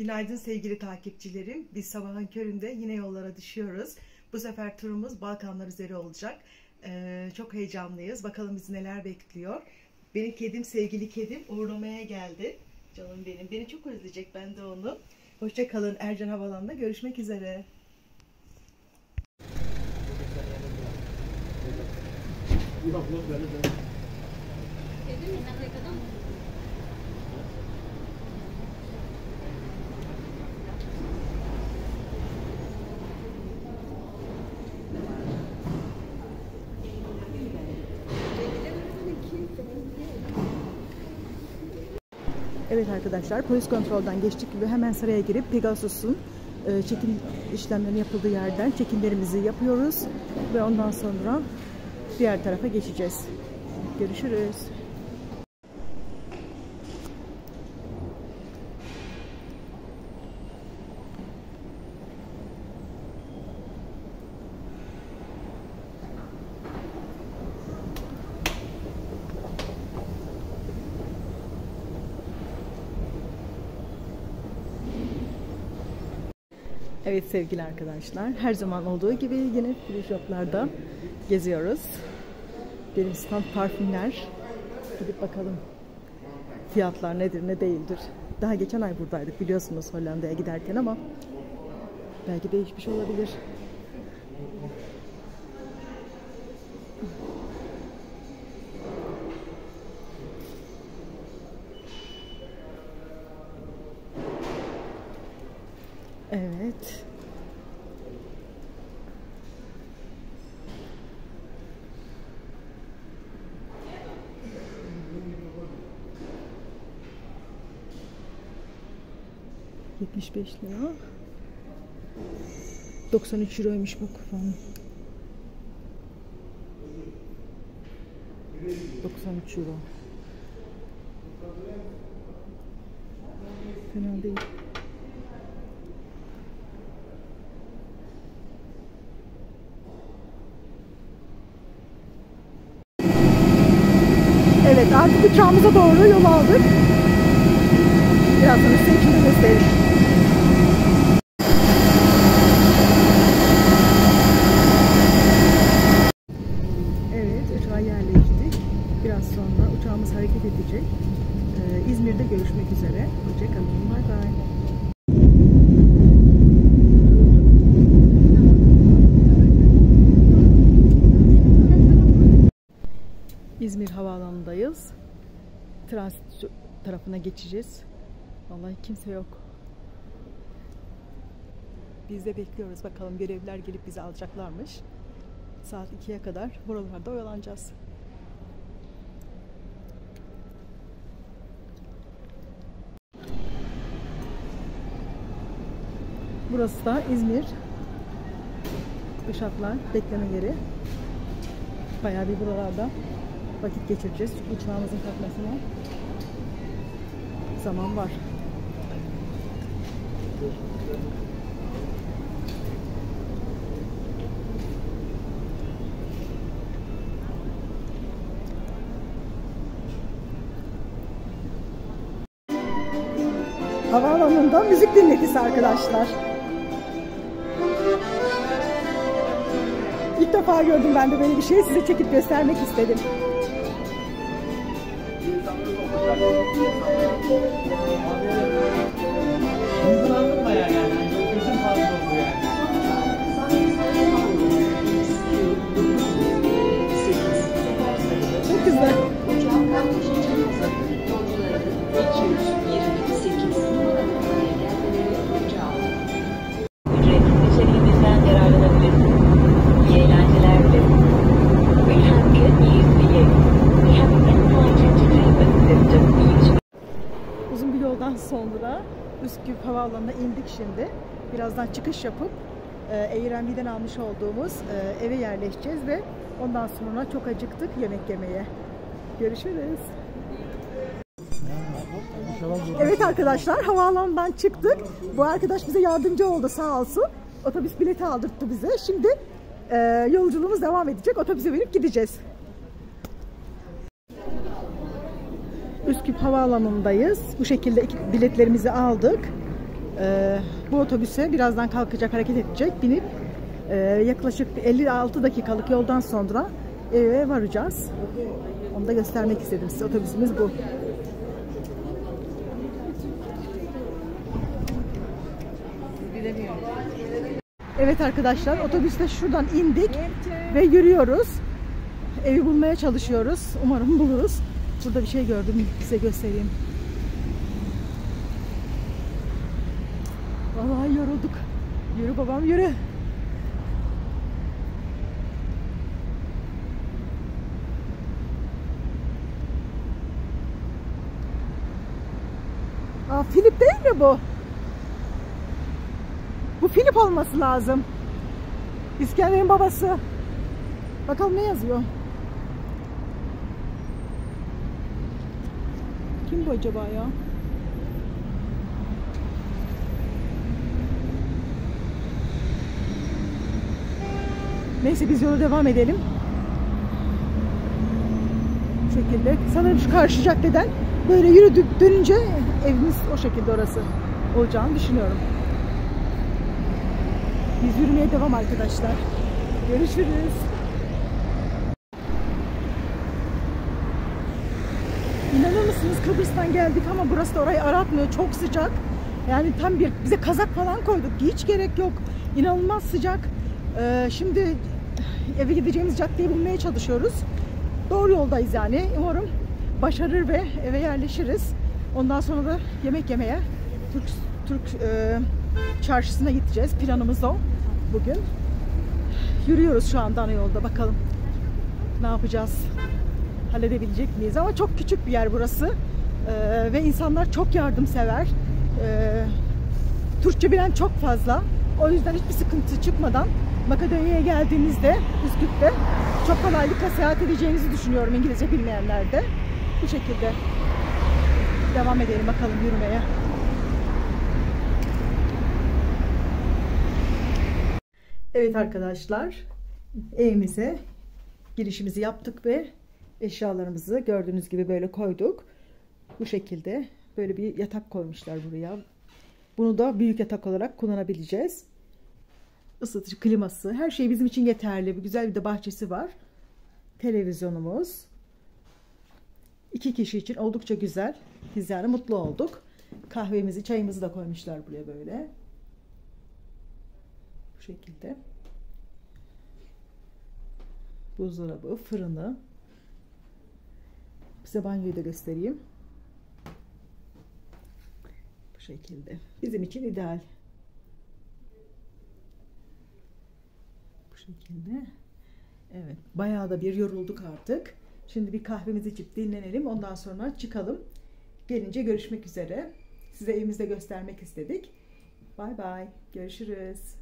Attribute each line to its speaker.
Speaker 1: Günaydın sevgili takipçilerim. Biz sabahın köründe yine yollara düşüyoruz. Bu sefer turumuz Balkanlar üzeri olacak. Çok heyecanlıyız. Bakalım bizi neler bekliyor. Benim kedim, sevgili kedim uğurlamaya geldi. Canım benim. Beni çok özleyecek, ben de onu. Hoşça kalın. Ercan Havalan'da görüşmek üzere. Evet arkadaşlar, polis kontrolden geçtik gibi hemen sıraya girip Pegasus'un çekim işlemlerinin yapıldığı yerden çekimlerimizi yapıyoruz ve ondan sonra diğer tarafa geçeceğiz. Görüşürüz. Evet sevgili arkadaşlar, her zaman olduğu gibi yine free shoplarda geziyoruz. Bir stand parfümler. Gidip bakalım fiyatlar nedir ne değildir. Daha geçen ay buradaydık biliyorsunuz Hollanda'ya giderken ama belki değişmiş olabilir. Evet. €75. 93 euroymuş bu kupon. 93 euro. Fena değil. Evet, artık uçağımıza doğru yol aldık. Biraz sonra size içini göstereyim. Evet, uçağa yerleştik. Biraz sonra uçağımız hareket edecek. İzmir'de görüşmek üzere. Hoşça kalın. Bye bye. İzmir Havaalanı'ndayız. Transit tarafına geçeceğiz. Vallahi kimse yok. Biz de bekliyoruz. Bakalım görevliler gelip bizi alacaklarmış. Saat 2'ye kadar buralarda oyalanacağız. Burası da İzmir Uşaklar bekleme yeri. Bayağı bir buralarda vakit geçireceğiz. Çünkü uçağımızın kalkmasına zaman var. Havaalanında müzik dinletisi arkadaşlar. İlk defa gördüm ben de böyle bir şey. Size çekip göstermek istedim. Çok güzel. Uzun bir yoldan sonra Üsküp Havaalanı'na indik şimdi. Birazdan çıkış yapıp Airbnb'den almış olduğumuz eve yerleşeceğiz ve ondan sonra çok acıktık yemek yemeye. Görüşürüz. Evet arkadaşlar, havaalanından çıktık. Bu arkadaş bize yardımcı oldu sağ olsun. Otobüs bileti aldırttı bize. Şimdi yolculuğumuz devam edecek. Otobüse binip gideceğiz. Üsküp Havaalanı'ndayız. Bu şekilde biletlerimizi aldık. Bu otobüse birazdan kalkacak, hareket edecek. Binip yaklaşık 56 dakikalık yoldan sonra eve varacağız. Onu da göstermek istedim size. Otobüsümüz bu. Evet arkadaşlar, otobüste şuradan indik ve yürüyoruz. Evi bulmaya çalışıyoruz. Umarım buluruz. Burada bir şey gördüm, size göstereyim. Vallahi yorulduk. Yürü babam, yürü. Aa, Filip değil mi bu? Bu Filip olması lazım. İskender'in babası. Bakalım ne yazıyor? Kim bu acaba ya? Neyse biz yola devam edelim. Bu şekilde. Sanırım şu karşı caddeden böyle yürüdük, dönünce evimiz o şekilde orası olacağını düşünüyorum. Biz yürümeye devam arkadaşlar. Görüşürüz. İnanır mısınız, Kıbrıs'tan geldik ama burası da orayı aratmıyor. Çok sıcak. Yani tam bize kazak falan koyduk. Hiç gerek yok. İnanılmaz sıcak. Şimdi eve gideceğimiz caddeyi bulmaya çalışıyoruz. Doğru yoldayız yani. Umarım başarır ve eve yerleşiriz. Ondan sonra da yemek yemeye Türk çarşısına gideceğiz. Planımız o bugün. Yürüyoruz şu anda ana yolda. Bakalım ne yapacağız? Halledebilecek miyiz? Ama çok küçük bir yer burası. Ve insanlar çok yardımsever. Türkçe bilen çok fazla. O yüzden hiçbir sıkıntı çıkmadan Makedonya'ya geldiğinizde Üsküp'te çok kolaylıkla seyahat edeceğinizi düşünüyorum, İngilizce bilmeyenler de. Bu şekilde devam edelim bakalım yürümeye. Evet arkadaşlar, evimize girişimizi yaptık ve eşyalarımızı gördüğünüz gibi böyle koyduk. Bu şekilde böyle bir yatak koymuşlar buraya. Bunu da büyük yatak olarak kullanabileceğiz. Isıtıcı, kliması, her şey bizim için yeterli. Bir güzel bir de bahçesi var. Televizyonumuz. 2 kişi için oldukça güzel. Biz yani mutlu olduk. Kahvemizi, çayımızı da koymuşlar buraya böyle. Bu şekilde. Buzdolabı, fırını. Size banyoyu da göstereyim. Bu şekilde. Bizim için ideal. Bu şekilde. Evet. Bayağı da bir yorulduk artık. Şimdi bir kahvemizi içip dinlenelim. Ondan sonra çıkalım. Gelince görüşmek üzere. Size evimizde göstermek istedik. Bay bay. Görüşürüz.